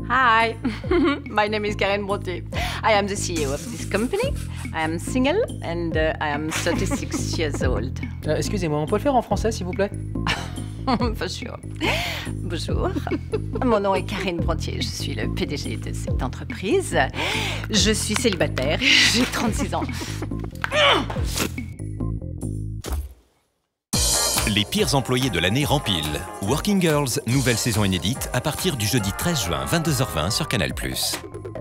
Hi, my name is Karine. I am the CEO of this company. I am single and I am 36 years old. Excusez-moi, on peut le faire en français, s'il vous plaît? For sure. Bonjour, mon nom est Karine Brontier, je suis le PDG de cette entreprise. Je suis célibataire, j'ai 36 ans. Les pires employés de l'année rempilent. Workingirls, nouvelle saison inédite à partir du jeudi 13 juin, 22h20 sur CANAL+.